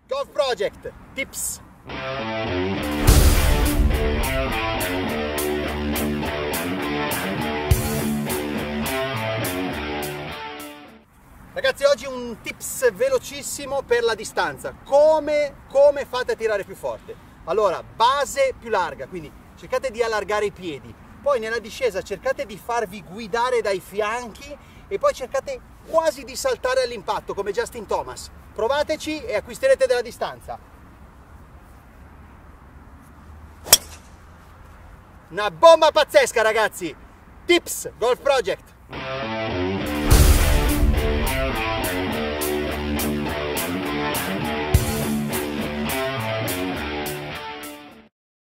Golf Project, tips. Ragazzi, oggi un tips velocissimo per la distanza. Come fate a tirare più forte? Allora, base più larga, quindi cercate di allargare i piedi. Poi nella discesa cercate di farvi guidare dai fianchi e poi cercate quasi di saltare all'impatto come Justin Thomas. Provateci e acquisterete della distanza. Una bomba pazzesca, ragazzi! Tips Golf Project!